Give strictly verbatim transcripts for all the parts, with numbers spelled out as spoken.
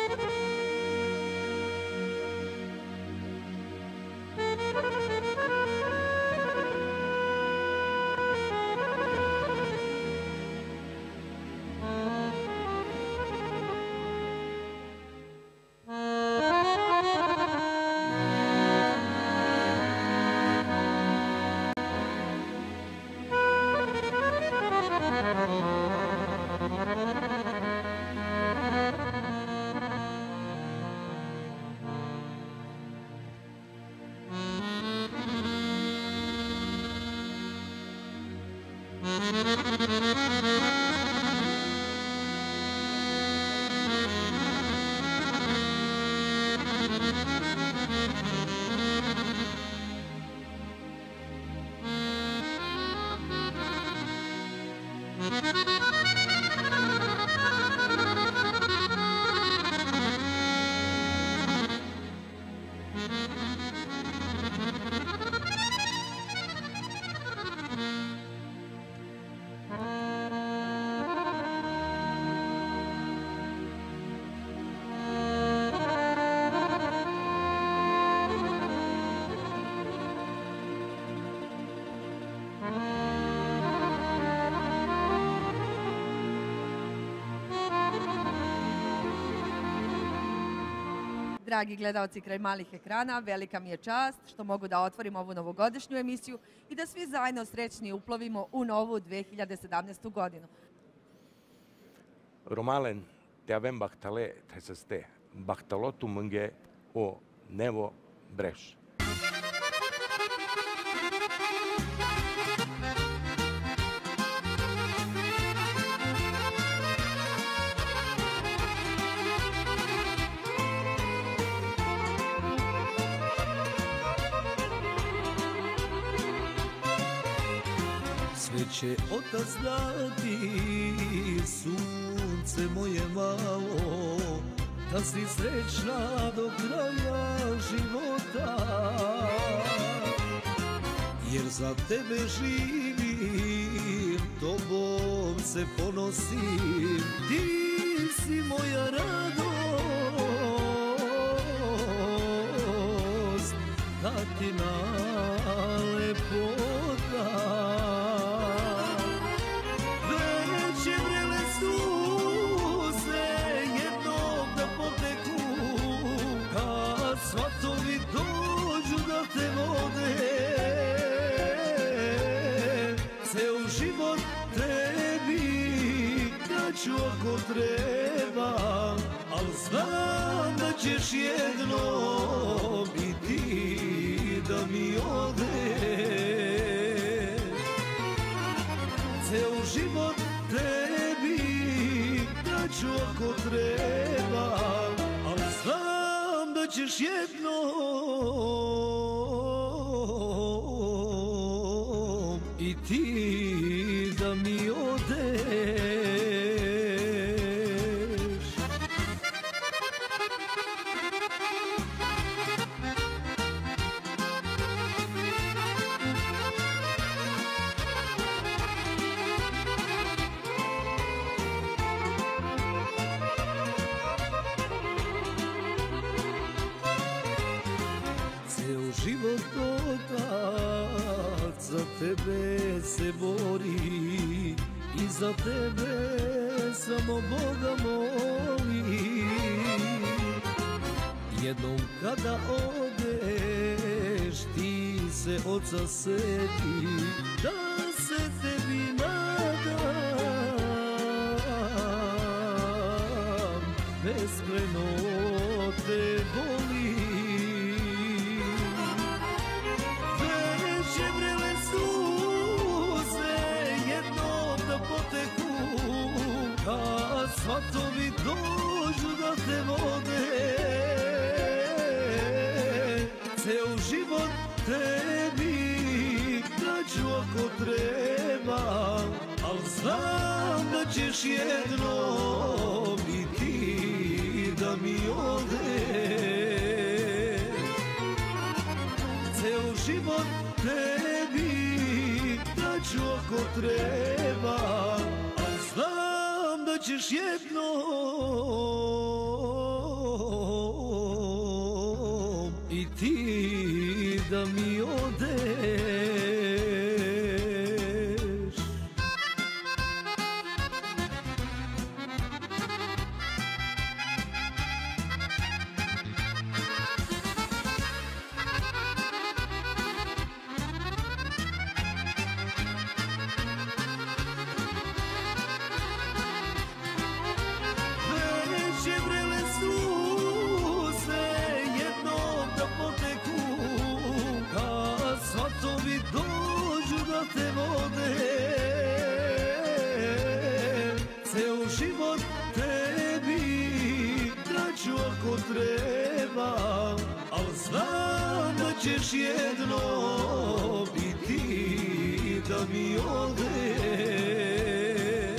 Dragi gledalci kraj malih ekrana, velika mi je čast što mogu da otvorim ovu novogodišnju emisiju i da svi zajedno srećni uplovimo u novu dve hiljade sedamnaestu godinu. Romalen, te avem bahtale te să ste, bahtalotul mânghe o nevo breș. Sve će otac dati, sunce moje malo, da si srećna do kraja života. Jer za tebe živim, tobom se ponosim, ti si moja radost, tatina lepota. Svatovi dođu da te vode, ceo život tebi daću ako treba, al znam da ćeš jednom i ti da mi odeš. Ceo život tebi daću ako treba, al znam da ćeš jednom i ti da mi odeš. Život otac za tebe se bori i za tebe samo Boga moli. Jednom kada odeš ti se oca seti, da se tebi nadam, beskrajno te voli. Kad svatovi dođu da te vode, ceo život tebi daću ako treba, al znam da ćeš jednom i ti da mi odeš. Ceo život tebi daću ako treba, al znam da ćeš jednom i ti da mi odeš. Već je vrele suze jednom da poteku, kad svatovi dođu da te vode. Ceo život tebi daću ako treba, al znam da ćeš jednom i ti da mi odeš.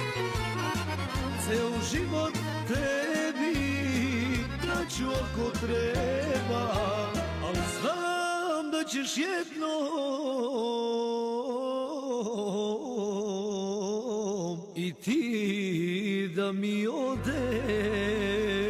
Ceo život tebi daću ako treba, al znam da ćeš jednom i ti da mi odeš.